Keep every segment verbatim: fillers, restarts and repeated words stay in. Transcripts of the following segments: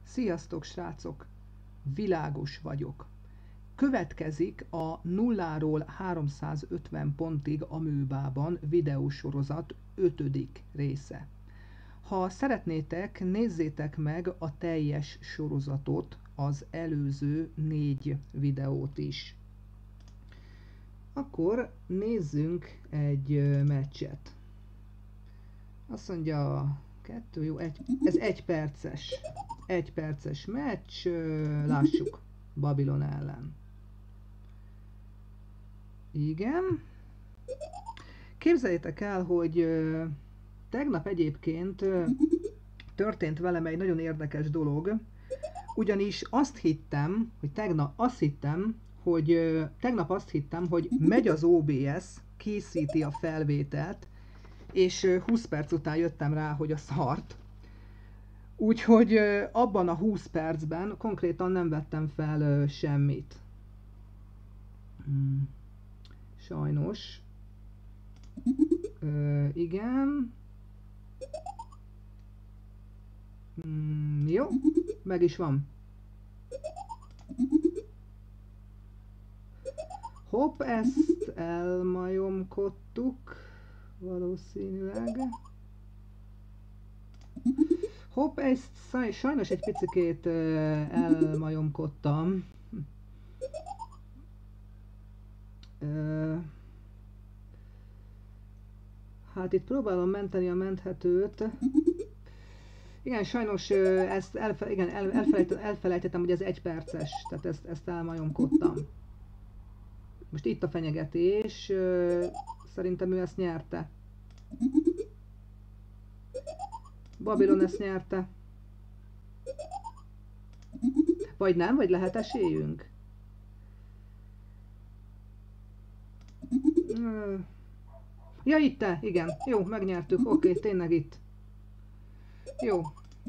Sziasztok srácok! Világos vagyok. Következik a nulláról háromszázötven pontig amőbában videósorozat ötödik része. Ha szeretnétek, nézzétek meg a teljes sorozatot, az előző négy videót is. Akkor nézzünk egy meccset. Azt mondja, kettő, jó, egy, ez egy perces. Egy perces meccs, lássuk, Babilon ellen. Igen. Képzeljétek el, hogy tegnap egyébként történt velem egy nagyon érdekes dolog, ugyanis azt hittem, hogy tegnap azt hittem, hogy tegnap azt hittem, hogy megy az o bé es, készíti a felvételt, és húsz perc után jöttem rá, hogy a szart. Úgyhogy abban a húsz percben konkrétan nem vettem fel semmit. Hmm. Sajnos. Ö, igen. Hmm, jó, meg is van. Hopp, ezt elmajomkodtuk. Valószínűleg. Hopp, ezt sajnos egy picikét elmajomkodtam. Hát itt próbálom menteni a menthetőt. Igen, sajnos ezt elfe, igen, el, elfelejtettem, elfelejtettem, hogy ez egy perces, tehát ezt, ezt elmajomkodtam. Most itt a fenyegetés, szerintem ő ezt nyerte. Babilon ezt nyerte. Vagy nem, vagy lehet esélyünk? Ja, itt te, igen. Jó, megnyertük. Oké, okay, tényleg itt. Jó.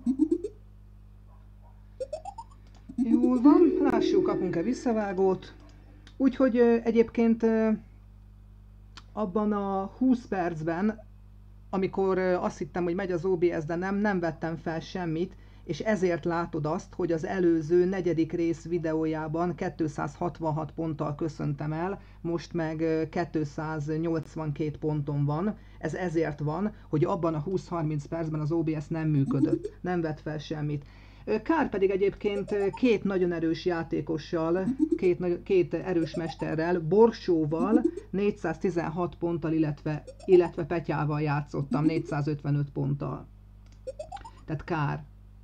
Jól van, lássuk, kapunk-e visszavágót. Úgyhogy egyébként abban a húsz percben, amikor azt hittem, hogy megy az o bé es, de nem, nem vettem fel semmit, és ezért látod azt, hogy az előző negyedik rész videójában kétszázhatvanhat ponttal köszöntem el, most meg kétszáznyolcvankét ponton van. Ez ezért van, hogy abban a húsz-harminc percben az o bé es nem működött, nem vett fel semmit. Kár pedig egyébként két nagyon erős játékossal, két, két erős mesterrel, Borsóval négyszáztizenhat ponttal, illetve, illetve Petyával játszottam négyszázötvenöt ponttal. Tehát kár.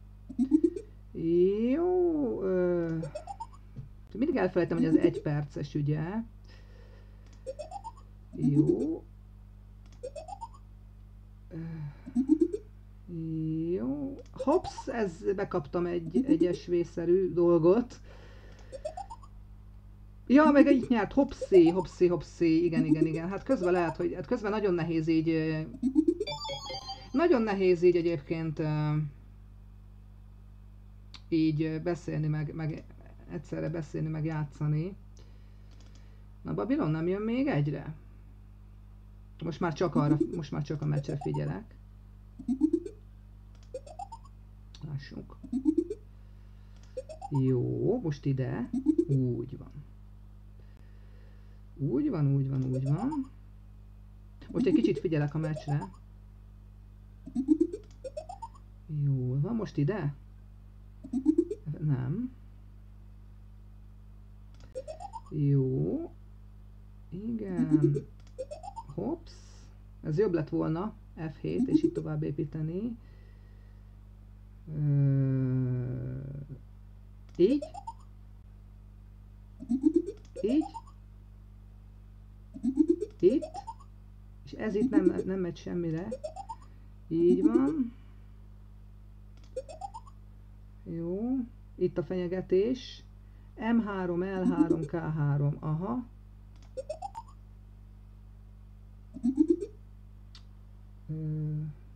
Jó. Ö... Mindig elfelejtem, hogy ez egy perces, ugye? Jó. Ö... Jó. Hops, ez bekaptam egy, egy esvészerű dolgot. Ja, meg itt nyert, hopszi, hopszi, hopszi, igen, igen, igen. Hát közben lehet, hogy hát közben nagyon nehéz így, nagyon nehéz így egyébként így beszélni, meg, meg egyszerre beszélni, meg játszani. Na, Babilon nem jön még egyre? Most már csak arra, most már csak a meccsre figyelek. Lássuk. Jó, most ide. Úgy van. Úgy van, úgy van, úgy van. Most egy kicsit figyelek a meccsre. Jól van, most ide? Nem. Jó. Igen. Hops. Ez jobb lett volna. ef hét, és itt tovább építeni. Ö... Így. Így. Itt. És ez itt nem, nem megy semmire. Így van. Jó. Itt a fenyegetés. em három, el három, ká három. Aha. Ö...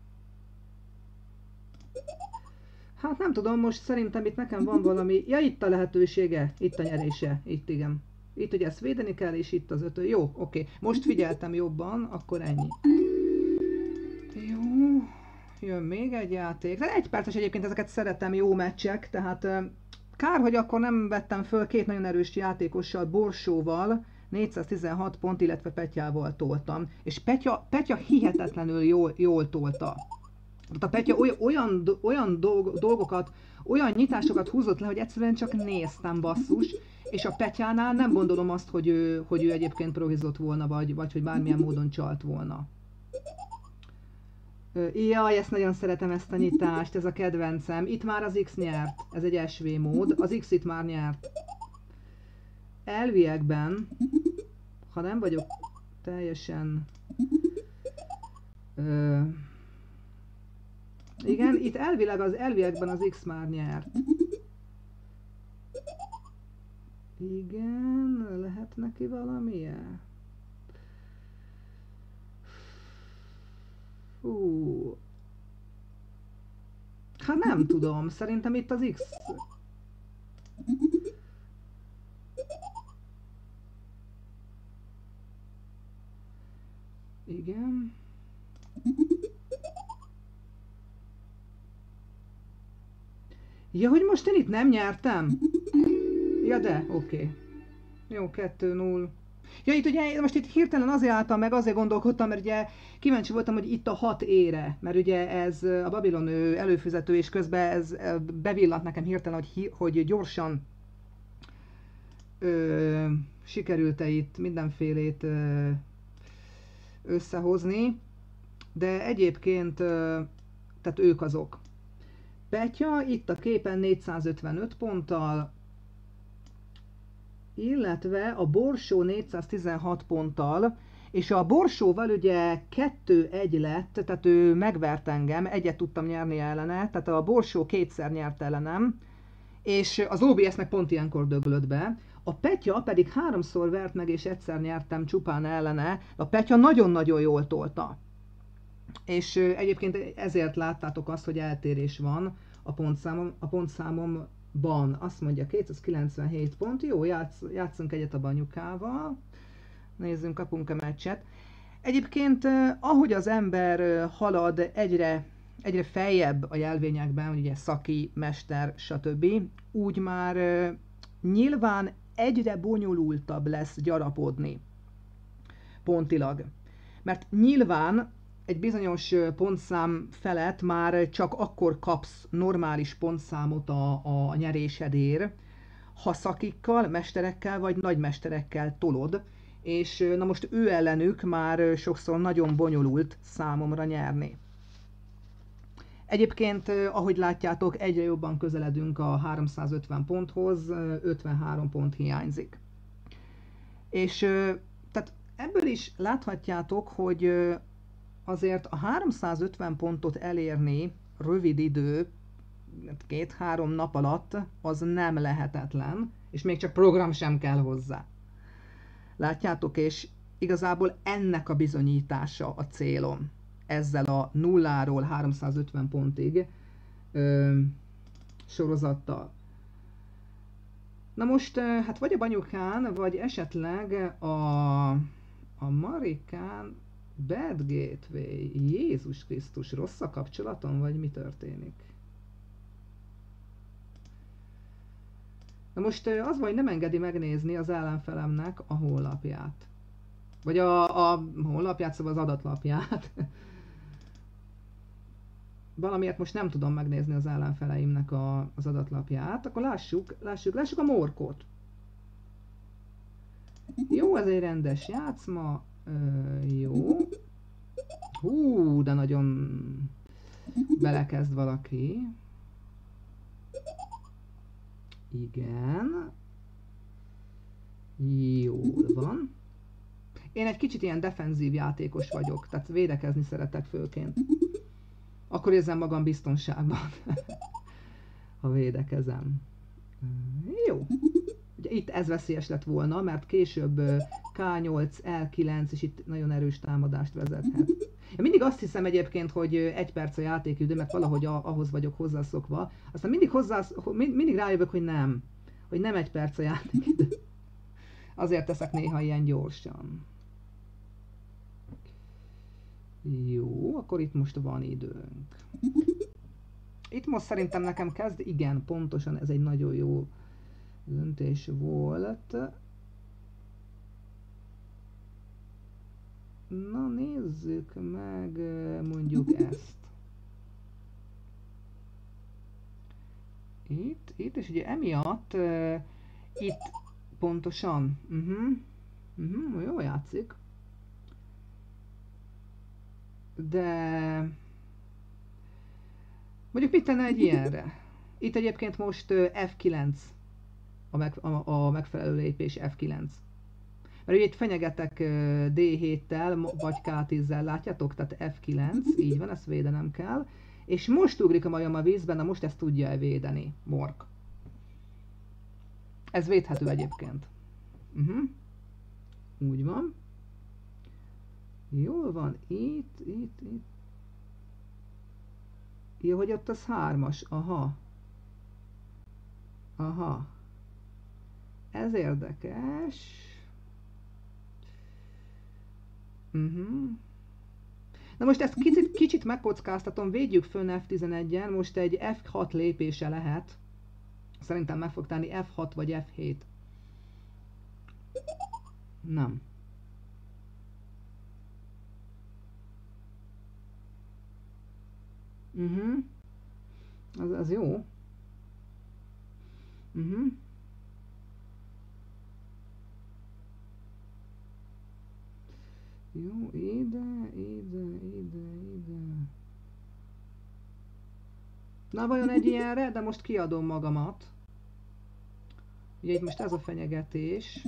Hát nem tudom, most szerintem itt nekem van valami... Ja, itt a lehetősége, itt a nyerése, itt igen. Itt ugye ezt védeni kell, és itt az ötő. Jó, oké. Most figyeltem jobban, akkor ennyi. Jó, jön még egy játék. De egy perces egyébként, ezeket szeretem, jó meccsek, tehát kár, hogy akkor nem vettem föl két nagyon erős játékossal, Borsóval, négyszáztizenhat pont, illetve Petyával toltam. És Petya, Petya hihetetlenül jól, jól tolta. A Petya olyan, olyan, olyan dolgokat, olyan nyitásokat húzott le, hogy egyszerűen csak néztem, basszus. És a Petyánál nem gondolom azt, hogy ő, hogy ő egyébként prohizott volna, vagy, vagy hogy bármilyen módon csalt volna. Jaj, ezt nagyon szeretem, ezt a nyitást, ez a kedvencem. Itt már az X nyert, ez egy es vé mód, az X itt már nyert. Elviekben, ha nem vagyok teljesen... Ö, igen, itt elvileg az elviekben az X már nyert. Igen, lehet neki valamilyen? Hú. Hát nem tudom, szerintem itt az X. Igen. Ja, hogy most én itt nem nyertem? Ja de, oké. Okay. Jó, kettő null. Ja, itt ugye most itt hirtelen azért álltam meg, azért gondolkodtam, mert ugye kíváncsi voltam, hogy itt a hat ére, mert ugye ez a Babylon előfizető, és közben ez bevillant nekem hirtelen, hogy, hogy gyorsan ö, sikerült-e itt mindenfélét ö, összehozni, de egyébként ö, tehát ők azok. Petya itt a képen négyszázötvenöt ponttal, illetve a Borsó négyszáztizenhat ponttal, és a Borsóval ugye kettő egy lett, tehát ő megvert engem, egyet tudtam nyerni ellene, tehát a Borsó kétszer nyert ellenem, és az o bé es meg pont ilyenkor döglött be. A Petya pedig háromszor vert meg, és egyszer nyertem csupán ellene. A Petya nagyon-nagyon jól tolta. És egyébként ezért láttátok azt, hogy eltérés van a pontszámom, a pontszámomban. Azt mondja kétszázkilencvenhét pont, jó, játsz, játszunk egyet a Banyukával. Nézzünk, kapunk a meccset. Egyébként ahogy az ember halad egyre, egyre feljebb a jelvényekben, ugye szaki, mester, stb., úgy már nyilván egyre bonyolultabb lesz gyarapodni pontilag. Mert nyilván egy bizonyos pontszám felett már csak akkor kapsz normális pontszámot a, a nyerésedért, ha szakikkal, mesterekkel vagy nagymesterekkel tolod, és na most ő ellenük már sokszor nagyon bonyolult számomra nyerni. Egyébként, ahogy látjátok, egyre jobban közeledünk a háromszázötven ponthoz, ötvenhárom pont hiányzik. És tehát ebből is láthatjátok, hogy azért a háromszázötven pontot elérni rövid idő, két-három nap alatt, az nem lehetetlen, és még csak program sem kell hozzá. Látjátok, és igazából ennek a bizonyítása a célom. Ezzel a nulláról háromszázötven pontig ö, sorozattal. Na most, hát vagy a Banyukán, vagy esetleg a, a Marikán, Bad Gateway, Jézus Krisztus, rossz a kapcsolatom, vagy mi történik? Na most az vagy nem engedi megnézni az ellenfelemnek a honlapját. Vagy a, a honlapját, szóval az adatlapját. Valamiért most nem tudom megnézni az ellenfeleimnek a, az adatlapját. Akkor lássuk, lássuk, lássuk a Morkot. Jó, ez egy rendes játszma. Ö, jó. Hú, de nagyon belekezd valaki. Igen. Jól van. Én egy kicsit ilyen defenzív játékos vagyok, tehát védekezni szeretek főként. Akkor érzem magam biztonságban, ha védekezem. Jó. Ugye itt ez veszélyes lett volna, mert később ká nyolc, el kilenc, és itt nagyon erős támadást vezethet. Én mindig azt hiszem egyébként, hogy egy perc a játékidő, mert valahogy ahhoz vagyok hozzászokva. Aztán mindig, hozzá, mindig rájövök, hogy nem. Hogy nem egy perc a játékidő. Azért teszek néha ilyen gyorsan. Jó, akkor itt most van időnk. Itt most szerintem nekem kezd, igen, pontosan ez egy nagyon jó döntés volt. Na nézzük meg mondjuk ezt. Itt, itt, és ugye emiatt uh, itt pontosan, uh-huh, uh-huh, jó játszik. De mondjuk mit tenne egy ilyenre? Itt egyébként most uh, F kilenc a, meg, a, a megfelelő lépés F kilenc. Mert ugye itt fenyegetek uh, D héttel vagy K tízzel, látjátok? Tehát F kilenc, így van, ezt védenem kell. És most ugrik a majom a vízben, na most ezt tudja-e védeni, Mork. Ez védhető egyébként. Uh-huh. Úgy van. Jól van, itt, itt, itt. Jó, hogy ott az hármas, aha. Aha. Ez érdekes. Uh-huh. Na most ezt kicsit, kicsit megkockáztatom, védjük fönn F tizenegyen, most egy F hat lépése lehet. Szerintem meg fog tenni F hat vagy F hét. Nem. Uh-huh. Az, az jó. Uh-huh. Jó, ide, ide, ide, ide. Na vajon egy ilyenre, de most kiadom magamat. Ugye itt most ez a fenyegetés.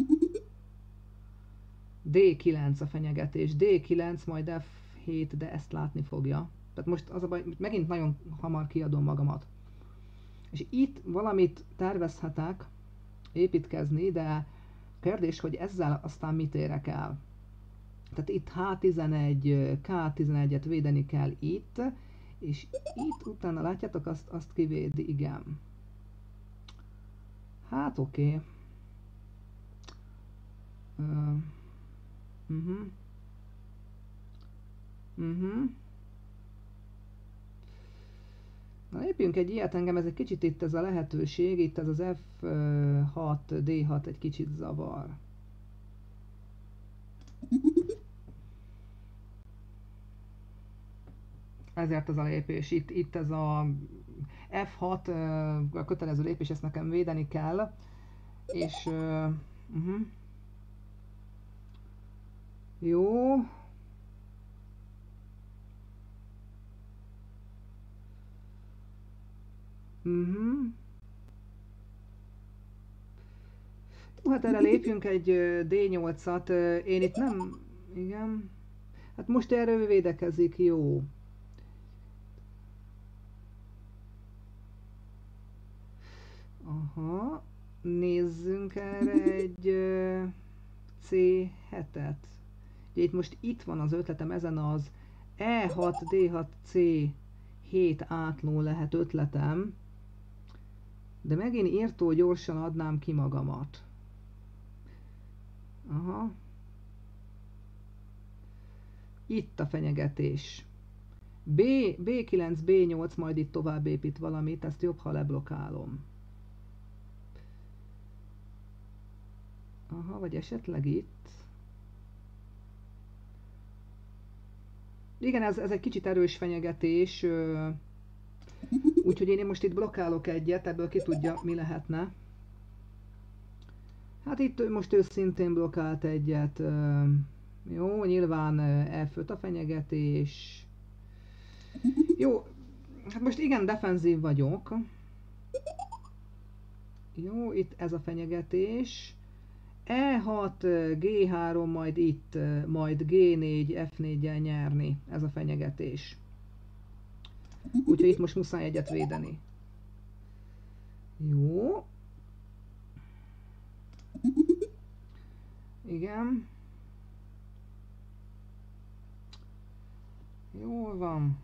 D kilenc a fenyegetés. D kilenc, majd F hét, de ezt látni fogja. Tehát most az a baj, megint nagyon hamar kiadom magamat. És itt valamit tervezhetek építkezni, de kérdés, hogy ezzel aztán mit érek el. Tehát itt H tizenegy, K tizenegyet védeni kell itt, és itt utána látjátok, azt, azt kivédi, igen. Hát oké. Okay. Uh, uh-huh. Uh-huh. Na lépjünk egy ilyet, engem ez egy kicsit itt ez a lehetőség, itt ez az F hat, D hat egy kicsit zavar. Ezért ez a lépés, itt, itt ez a F hat, a kötelező lépés, ezt nekem védeni kell, és uh, uh-huh. Jó. Uh-huh. Hát erre lépjünk egy D nyolcat, én itt nem, igen, hát most erre ő védekezik, jó. Aha, nézzünk erre egy uh, C hetet. Ugye itt most itt van az ötletem, ezen az E hat, D hat, C hét átló lehet ötletem, de megint írtó gyorsan adnám ki magamat. Aha. Itt a fenyegetés. B, B kilenc, B nyolc, majd itt tovább épít valamit, ezt jobb, ha leblokálom. Aha, vagy esetleg itt. Igen, ez, ez egy kicsit erős fenyegetés, úgyhogy én most itt blokkálok egyet, ebből ki tudja, mi lehetne. Hát itt most ő szintén blokkált egyet. Jó, nyilván F öt a fenyegetés. Jó, hát most igen defenzív vagyok. Jó, itt ez a fenyegetés. E hat, G három, majd itt, majd G négy, F négyel nyerni. Ez a fenyegetés. Úgyhogy itt most muszáj egyet védeni. Jó. Igen. Jól van.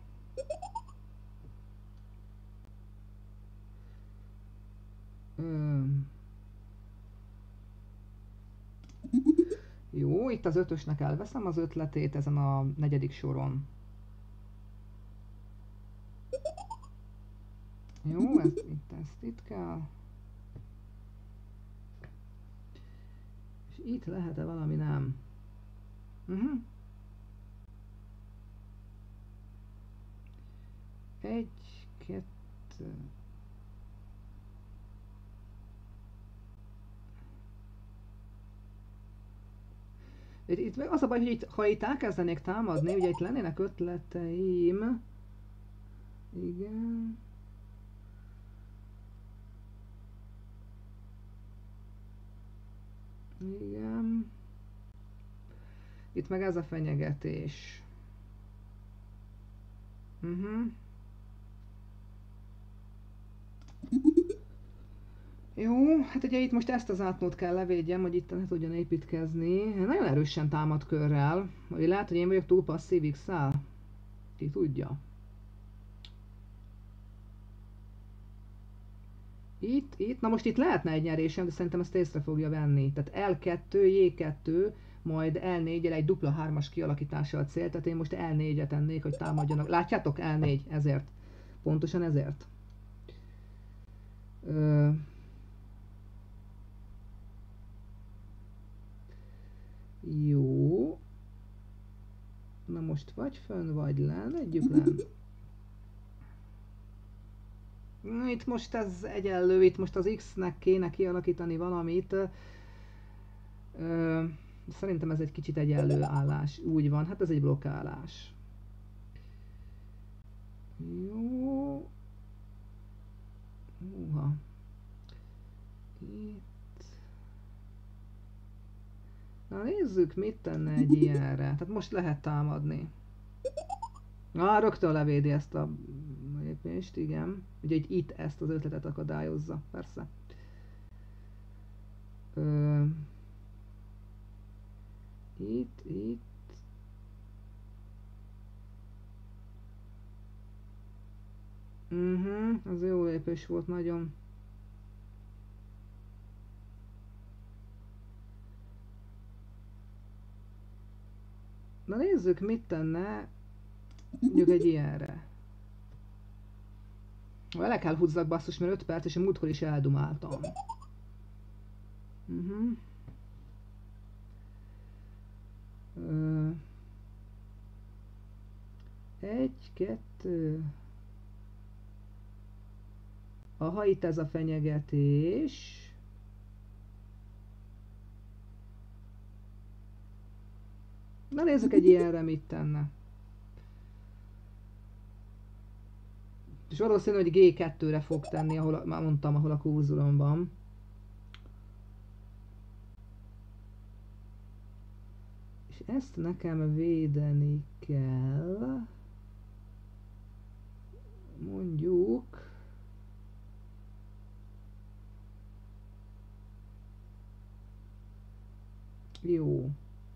Ö... Jó, itt az ötösnek elveszem az ötletét ezen a negyedik soron. Jó, ezt itt, ezt itt kell. És itt lehet-e valami nem? Uh-huh. Egy, kettő... Itt, itt az a baj, hogy itt, ha itt elkezdenék támadni, ugye itt lennének ötleteim. Igen. Igen. Itt meg ez a fenyegetés. Uh-huh. Jó, hát ugye itt most ezt az átmót kell levédjem, hogy itt ne tudjon építkezni. Nagyon erősen támad körrel. Vagy lehet, hogy én vagyok túl passzív X-el? Ki tudja. Itt, itt, na most itt lehetne egy nyerésem, de szerintem ezt észre fogja venni. Tehát L kettő, J kettő, majd L négy-el egy dupla hármas kialakítása a cél, tehát én most L négyet ennék, hogy támadjanak. Látjátok? L négy, ezért. Pontosan ezért. Ö... Jó. Na most vagy fönn, vagy len, együk len. Itt most ez egyenlő, itt most az X-nek kéne kialakítani valamit. Ö, szerintem ez egy kicsit egyenlő állás. Úgy van, hát ez egy blokkálás. Jó. Húha. Itt. Na nézzük, mit tenne egy ilyenre. Tehát most lehet támadni. Na, rögtön levédi ezt a lépést, igen. Ugye itt ezt az ötletet akadályozza, persze. Ö, itt, itt. Uh-huh, az jó lépés volt nagyon. Na nézzük, mit tenne mondjuk egy ilyenre. Vele kell húzzak basszus, mert öt perc, és a múltkor is eldumáltam. Uh-huh. Ö... Egy, kettő... Aha, itt ez a fenyegetés. Na nézzük egy ilyenre, mit tenne. És valószínű, hogy G kettőre fog tenni, ahol a, már mondtam, ahol a kúzulom van. És ezt nekem védeni kell. Mondjuk... Jó.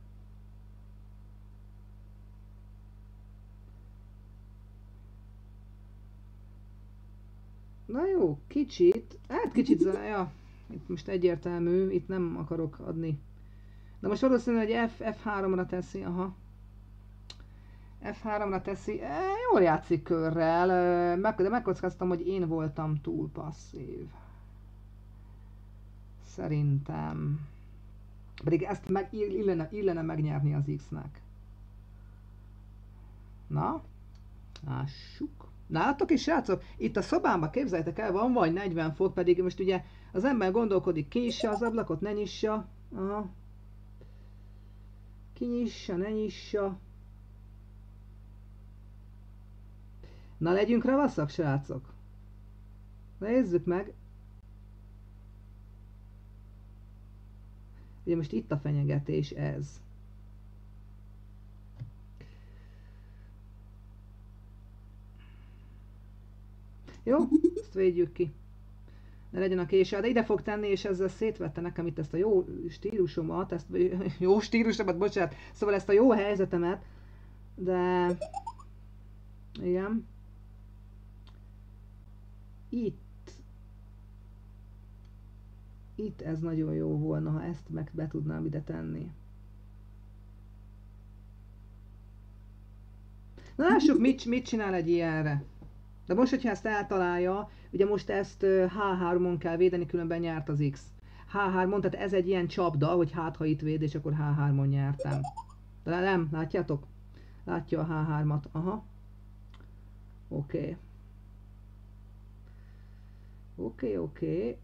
Na jó, kicsit, hát kicsit, ja, itt most egyértelmű, itt nem akarok adni. De most valószínű, hogy F, F háromra teszi, aha. F háromra teszi, e, jól játszik körrel, e, meg, de megkockáztam, hogy én voltam túl passzív. Szerintem. Pedig ezt meg, illene, illene megnyerni az X-nek. Na, lássuk. Nálatok is, srácok? Itt a szobámban képzeljétek el, van vagy negyven fok, pedig most ugye az ember gondolkodik, kinyissa az ablakot, ne nyissa. Aha. Kinyissa, ne nyissa. Na legyünk ravaszak, srácok. Nézzük meg. Ugye most itt a fenyegetés ez. Jó, ezt védjük ki. Ne legyen a késsel, de ide fog tenni, és ezzel szétvette nekem itt ezt a jó stílusomat, ezt jó stílusomat, bocsánat, szóval ezt a jó helyzetemet, de igen. Itt itt ez nagyon jó volna, ha ezt meg be tudnám ide tenni. Na lássuk, mit, mit csinál egy ilyenre. De most, hogyha ezt eltalálja, ugye most ezt há hármon kell védeni, különben nyert az X. há hármon, tehát ez egy ilyen csapda, hogy hát ha itt véd, és akkor há hármon nyertem. De nem, látjátok? Látja a há hármat, aha. Oké. Okay. Oké, okay, oké. Okay.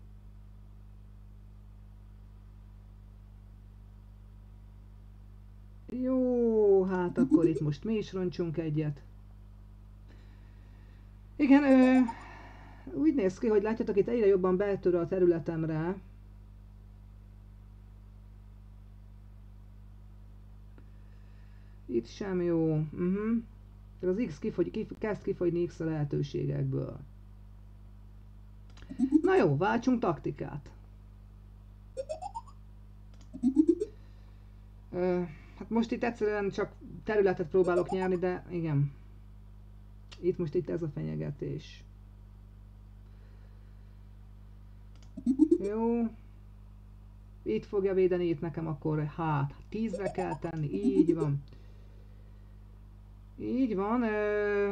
Jó, hát akkor itt most mi is roncsunk egyet. Igen, ö, úgy néz ki, hogy látjátok, itt egyre jobban betör a területemre. Itt sem jó. Uh-huh. Az X kifogy, kif, kezd kifogyni X a lehetőségekből. Na jó, váltsunk taktikát. Ö, hát most itt egyszerűen csak területet próbálok nyerni, de igen. Itt most itt ez a fenyegetés. Jó. Itt fogja védeni, itt nekem akkor hát tízre kell tenni, így van. Így van. Ö...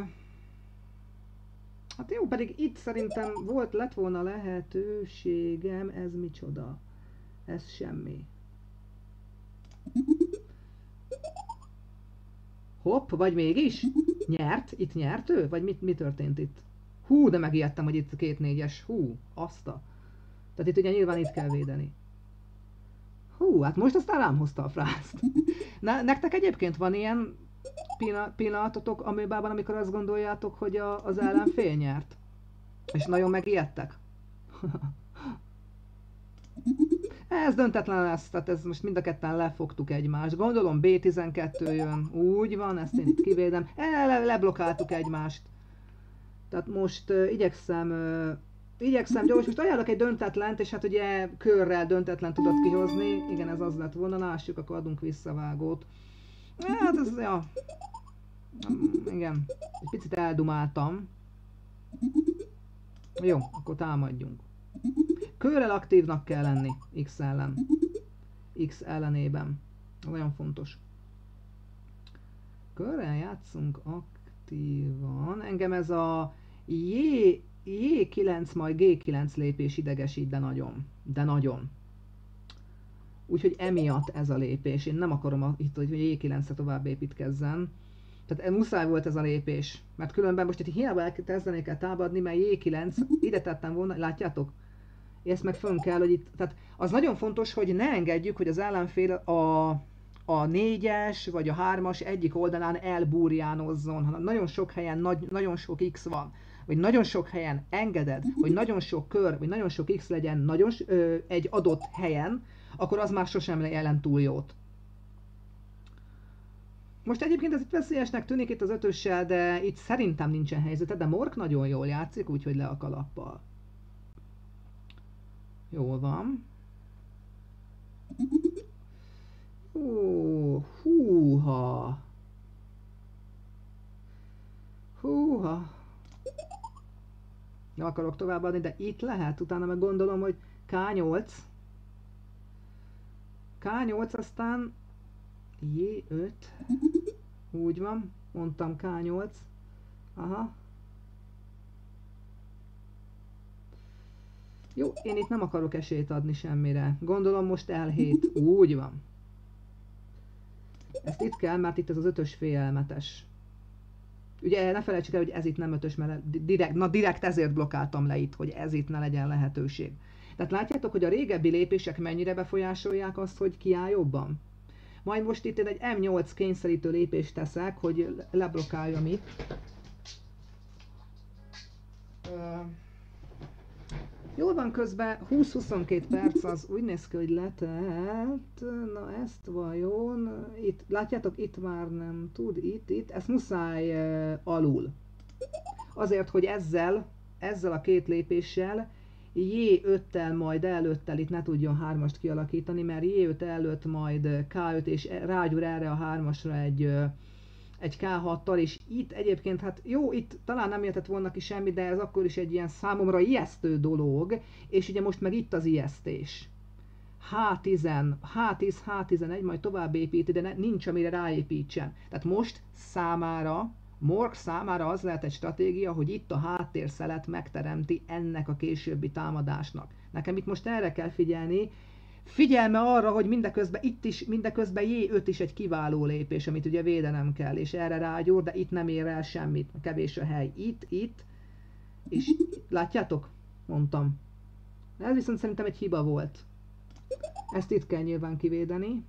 Hát jó, pedig itt szerintem volt, lett volna lehetőségem, ez micsoda? Ez semmi. Hopp, vagy mégis? Nyert? Itt nyert ő? Vagy mit, mi történt itt? Hú, de megijedtem, hogy itt két négyes. Hú, aszta. Tehát itt ugye nyilván itt kell védeni. Hú, hát most aztán rám hozta a frászt. Na, nektek egyébként van ilyen pillanatotok a műbában, amikor azt gondoljátok, hogy a, az ellenfél nyert? És nagyon megijedtek? Ez döntetlen lesz, tehát ez most mind a ketten lefogtuk egymást. Gondolom bé tizenkettő jön, úgy van, ezt én itt kivédem. Le, leblokkáltuk egymást. Tehát most uh, igyekszem, uh, igyekszem gyors, most ajánlok egy döntetlent, és hát ugye körrel döntetlen tudod kihozni. Igen, ez az lett volna, lássuk, akkor adunk visszavágót. Hát ez, ja. Igen, egy picit eldumáltam. Jó, akkor támadjunk. Körrel aktívnak kell lenni X ellen. X ellenében. Ez nagyon fontos. Körrel játszunk aktívan. Engem ez a J, J kilenc majd G kilenc lépés idegesít, de nagyon. De nagyon. Úgyhogy emiatt ez a lépés. Én nem akarom a, itt, hogy J kilencre tovább építkezzen. Tehát muszáj volt ez a lépés. Mert különben most itt hiába elkezdenék el támadni, mert J kilenc ide tettem volna, látjátok? Ezt meg fönn kell, hogy itt, tehát az nagyon fontos, hogy ne engedjük, hogy az ellenfél a, a négyes vagy a hármas egyik oldalán elbúrjánozzon, hanem nagyon sok helyen nagy, nagyon sok X van, vagy nagyon sok helyen engeded, hogy nagyon sok kör, vagy nagyon sok X legyen nagyon, ö, egy adott helyen, akkor az már sosem jelent túl jót. Most egyébként ez itt veszélyesnek tűnik itt az ötössel, de itt szerintem nincsen helyzete, de Mork nagyon jól játszik, úgyhogy le a kalappal. Jól van. Ó, húha. Húha. Nem akarok továbbadni, de itt lehet. Utána meg gondolom, hogy ká nyolc. ká nyolc, aztán jé öt. Úgy van. Mondtam ká nyolc. Aha. Jó, én itt nem akarok esélyt adni semmire. Gondolom most el hét. Úgy van. Ezt itt kell, mert itt ez az ötös félelmetes. Ugye ne felejtsük el, hogy ez itt nem ötös, mert direkt, na direkt ezért blokkáltam le itt, hogy ez itt ne legyen lehetőség. Tehát látjátok, hogy a régebbi lépések mennyire befolyásolják azt, hogy ki áll jobban? Majd most itt én egy em nyolc kényszerítő lépést teszek, hogy leblokkáljam itt. Uh... Jól van, közben húsz-huszonkettő perc, az úgy néz ki, hogy letelt. Na ezt vajon, itt, látjátok, itt már nem tud, itt, itt, ezt muszáj uh, alul. Azért, hogy ezzel, ezzel a két lépéssel jé öttel majd előttel itt ne tudjon hármast kialakítani, mert jé öt előtt majd ká öt és rágyúr erre a hármasra egy... Uh, egy ká hattal, és itt egyébként, hát jó, itt talán nem jöhetett volna ki semmi, de ez akkor is egy ilyen számomra ijesztő dolog, és ugye most meg itt az ijesztés. há tíz, há tíz, há tizenegy, majd tovább építi, de ne, nincs amire ráépítsen. Tehát most számára Morg számára az lehet egy stratégia, hogy itt a háttérszelet megteremti ennek a későbbi támadásnak. Nekem itt most erre kell figyelni, figyelme arra, hogy mindeközben itt is, mindeközben jé öt is egy kiváló lépés, amit ugye védenem kell, és erre rágyúr, de itt nem ér el semmit, kevés a hely. Itt, itt, és látjátok? Mondtam. Ez viszont szerintem egy hiba volt. Ezt itt kell nyilván kivédeni.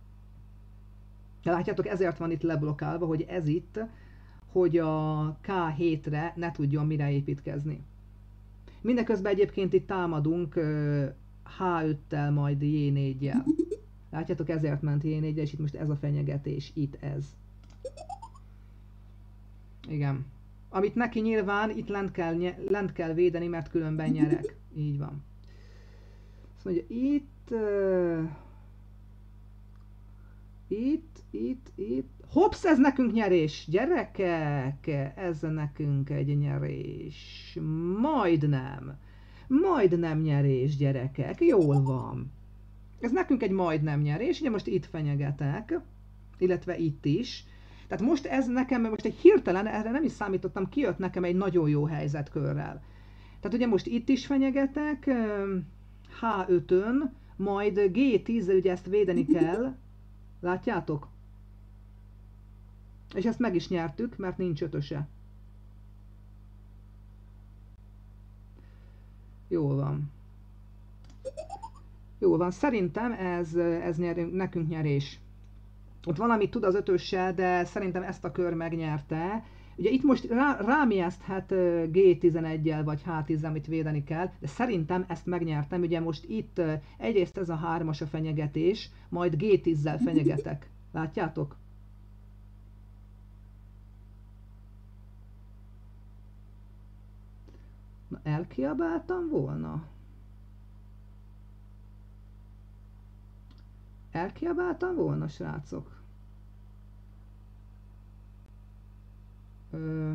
De látjátok, ezért van itt leblokkálva, hogy ez itt, hogy a ká hétre ne tudjon mire építkezni. Mindeközben egyébként itt támadunk há öttel, majd jé négyel. Látjátok, ezért ment jé négyel, és itt most ez a fenyegetés, itt ez. Igen. Amit neki nyilván itt lent kell, lent kell védeni, mert különben nyerek. Így van. Azt mondja, itt... Uh, itt, itt, itt... Hopsz, ez nekünk nyerés! Gyerekek! Ez nekünk egy nyerés. Majdnem. Majdnem nyerés, gyerekek. Jól van. Ez nekünk egy majdnem nyerés. Ugye most itt fenyegetek. Illetve itt is. Tehát most ez nekem, most egy hirtelen, erre nem is számítottam, kijött nekem egy nagyon jó helyzetkörrel. Tehát ugye most itt is fenyegetek, há ötön, majd gé tízzel ugye ezt védeni kell. Látjátok? És ezt meg is nyertük, mert nincs ötöse. Jól van. Jól van, szerintem ez, ez nyer, nekünk nyerés. Ott valamit tud az ötössel, de szerintem ezt a kör megnyerte. Ugye itt most rá, rám ijeszthet gé tizeneggyel vagy há tízzel, amit védeni kell, de szerintem ezt megnyertem. Ugye most itt egyrészt ez a hármas a fenyegetés, majd gé tízzel fenyegetek. Látjátok? Na, elkiabáltam volna? Elkiabáltam volna, srácok? Ö...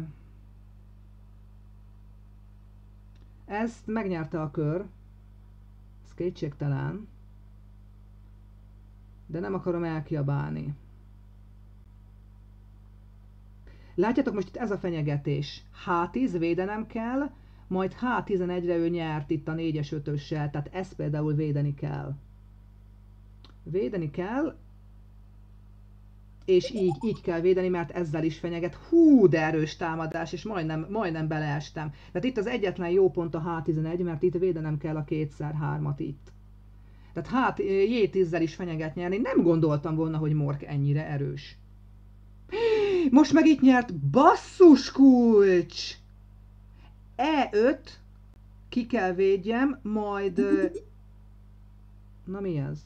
Ezt megnyerte a kör. Ez kétségtelen. De nem akarom elkiabálni. Látjátok, most itt ez a fenyegetés. há tíz védenem kell, majd há tizenegyre ő nyert itt a négyes ötössel, tehát ezt például védeni kell. Védeni kell, és így, így kell védeni, mert ezzel is fenyeget. Hú, de erős támadás, és majdnem, majdnem beleestem. Tehát itt az egyetlen jó pont a há tizenegy, mert itt védenem kell a kétszer hármat itt. Tehát hát jé tízzel is fenyeget nyerni. Nem gondoltam volna, hogy Mork ennyire erős. Most meg itt nyert, basszus kulcs! é öt, ki kell védjem, majd... Na mi ez?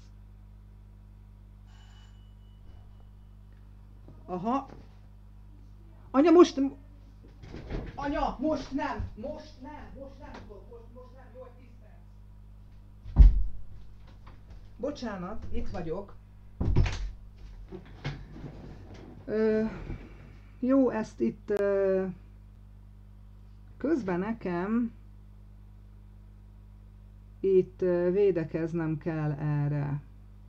Aha. Anya, most... Anya, most nem! Most nem! Most nem tudok! Most, most nem! Jó, tíz perc. Bocsánat, itt vagyok. Ö, jó, ezt itt... Ö, közben nekem... Itt ö, védekeznem kell erre.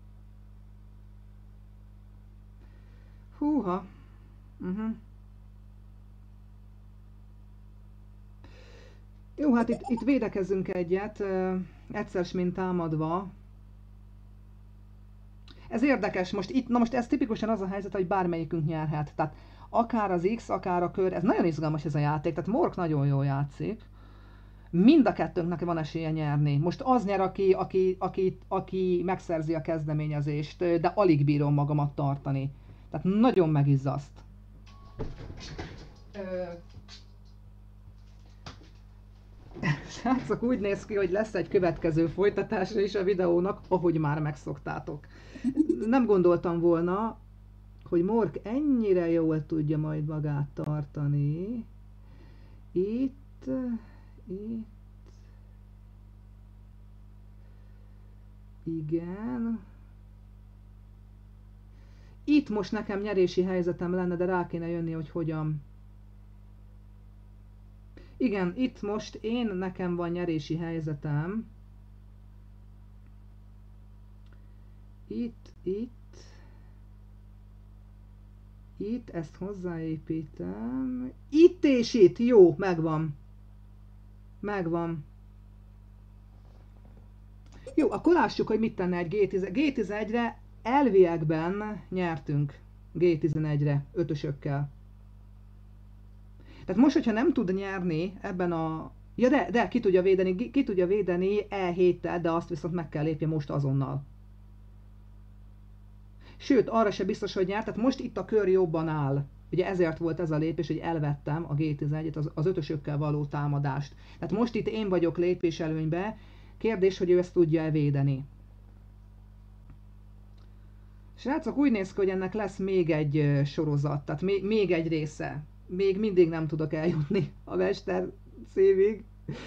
Húha. Uh-huh. Jó, hát itt, itt védekezzünk egyet, egyszer mint támadva. Ez érdekes, most itt, na most ez tipikusan az a helyzet, hogy bármelyikünk nyerhet. Tehát akár az X, akár a kör, ez nagyon izgalmas ez a játék, tehát Mork nagyon jól játszik. Mind a kettőnknek van esélye nyerni. Most az nyer, aki, aki, aki, aki megszerzi a kezdeményezést, de alig bírom magamat tartani. Tehát nagyon megizzaszt. Ö... Srácok, úgy néz ki, hogy lesz egy következő folytatása is a videónak, ahogy már megszoktátok. Nem gondoltam volna, hogy Mork ennyire jól tudja majd magát tartani. Itt, itt. Igen. Itt most nekem nyerési helyzetem lenne, de rá kéne jönni, hogy hogyan. Igen, itt most én, nekem van nyerési helyzetem. Itt, itt. Itt ezt hozzáépítem. Itt és itt. Jó, megvan. Megvan. Jó, akkor lássuk, hogy mit tenne egy gé tíz. gé tizenegyre elviekben nyertünk. gé tizenegyre, ötösökkel. Tehát most, hogyha nem tud nyerni ebben a... Ja, de, de ki tudja védeni, ki tudja védeni e héttel, de azt viszont meg kell lépje most azonnal. Sőt, arra se biztos, hogy nyert, tehát most itt a kör jobban áll. Ugye ezért volt ez a lépés, hogy elvettem a gé tizenegyet, az, az ötösökkel való támadást. Tehát most itt én vagyok lépéselőnybe, kérdés, hogy ő ezt tudja-e védeni. Srácok, úgy néz ki, hogy ennek lesz még egy sorozat, tehát még, még egy része. Még mindig nem tudok eljutni a mester szívig.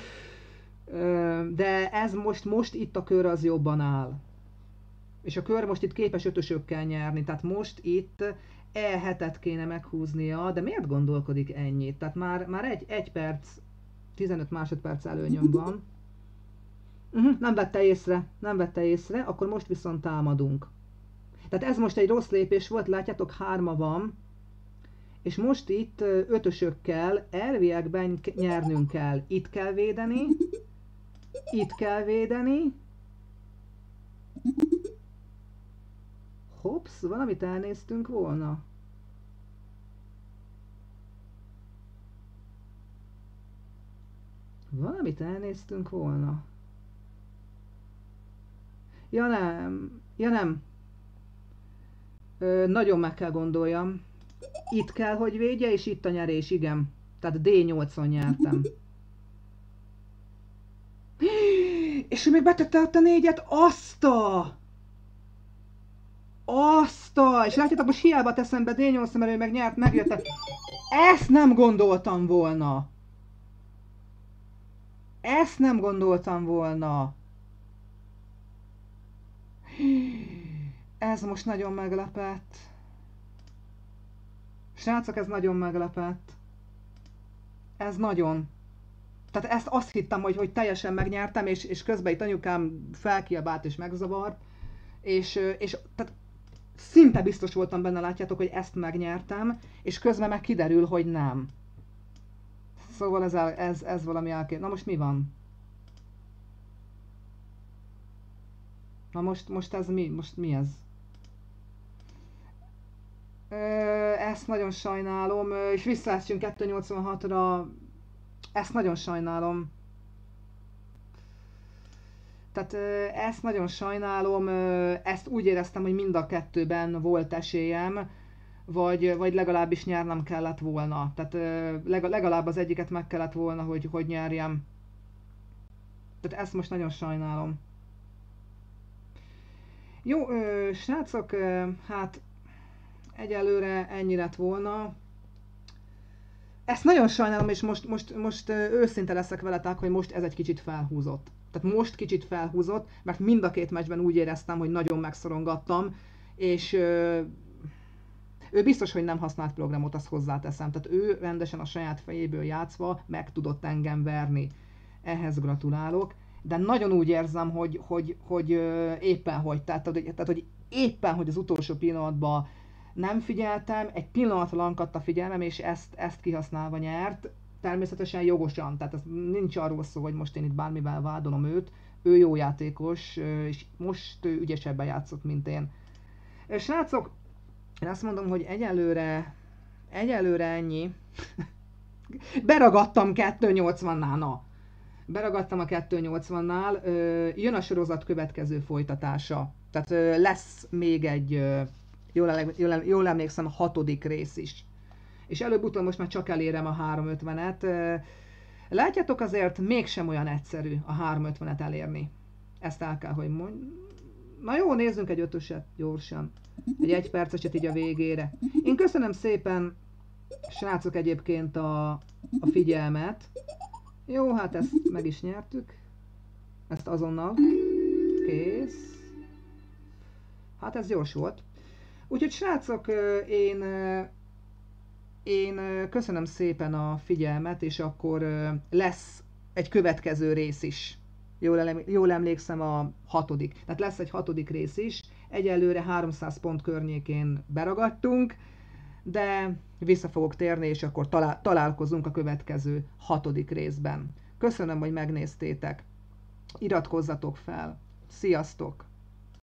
De ez most, most itt a kör az jobban áll. És a kör most itt képes ötösökkel nyerni, tehát most itt E hetet kéne meghúznia, de miért gondolkodik ennyit? Tehát már, már egy, egy perc, tizenöt másodperc előnyöm van. Uh-huh, nem vette észre, nem vette észre, akkor most viszont támadunk. Tehát ez most egy rossz lépés volt, látjátok, hárma van, és most itt ötösökkel elviekben nyernünk kell. Itt kell védeni, itt kell védeni. Hops, valamit elnéztünk volna. Valamit elnéztünk volna. Ja nem, ja nem. Ö, nagyon meg kell gondoljam. Itt kell, hogy védje, és itt a nyerés, igen. Tehát dé nyolcon nyertem. És ő még betette ott a négyet, azt a... Azt a... És látjátok, most hiába teszem be dé nyolcon, mert ő meg nyert, megjött. Ezt nem gondoltam volna. Ezt nem gondoltam volna. Ez most nagyon meglepett. Srácok, ez nagyon meglepett. Ez nagyon. Tehát ezt azt hittem, hogy, hogy teljesen megnyertem, és, és közben itt anyukám felkiabált és megzavart. És, és tehát szinte biztos voltam benne, látjátok, hogy ezt megnyertem, és közben meg kiderül, hogy nem. Szóval ez, ez, ez valami elkép... Na most mi van? Na most, most ez mi? Most mi ez? Ö, ezt nagyon sajnálom, és visszaesünk kettő nyolcvanhatra. Ezt nagyon sajnálom. Tehát ezt nagyon sajnálom, ezt úgy éreztem, hogy mind a kettőben volt esélyem, vagy, vagy legalábbis nyernem kellett volna. Tehát legalább az egyiket meg kellett volna, hogy, hogy nyerjem. Tehát ezt most nagyon sajnálom. Jó, srácok, hát egyelőre ennyi lett volna. Ezt nagyon sajnálom, és most, most, most őszinte leszek veletek, hogy most ez egy kicsit felhúzott. Tehát most kicsit felhúzott, mert mind a két meccsben úgy éreztem, hogy nagyon megszorongattam, és ö, ő biztos, hogy nem használt programot, azt hozzáteszem. Tehát ő rendesen a saját fejéből játszva meg tudott engem verni. Ehhez gratulálok. De nagyon úgy érzem, hogy, hogy, hogy éppen hogy, tehát, tehát hogy éppen, hogy az utolsó pillanatban nem figyeltem, egy pillanatra lankadt a figyelmem, és ezt, ezt kihasználva nyert. Természetesen jogosan, tehát ez nincs arról szó, hogy most én itt bármivel vádolom őt. Ő jó játékos, és most ő ügyesebben játszott, mint én. Srácok, én azt mondom, hogy egyelőre, egyelőre ennyi. Beragadtam kettő nyolcvannál, na. Beragadtam a kettő nyolcvannál, jön a sorozat következő folytatása. Tehát lesz még egy, jól, jól, jól emlékszem, a hatodik rész is. És előbb-utóbb most már csak elérem a háromszázötvenet. Látjátok, azért mégsem olyan egyszerű a háromszázötvenet elérni. Ezt el kell, hogy mondjam. Na jó, nézzünk egy ötöset gyorsan. Egy egy perceset így a végére. Én köszönöm szépen, srácok, egyébként a, a figyelmet. Jó, hát ezt meg is nyertük. Ezt azonnal. Kész. Hát ez gyors volt. Úgyhogy srácok, én... Én köszönöm szépen a figyelmet, és akkor lesz egy következő rész is. Jól, jól emlékszem, a hatodik. Tehát lesz egy hatodik rész is. Egyelőre háromszáz pont környékén beragadtunk. de vissza fogok térni, és akkor talál, találkozunk a következő hatodik részben. Köszönöm, hogy megnéztétek. Iratkozzatok fel. Sziasztok!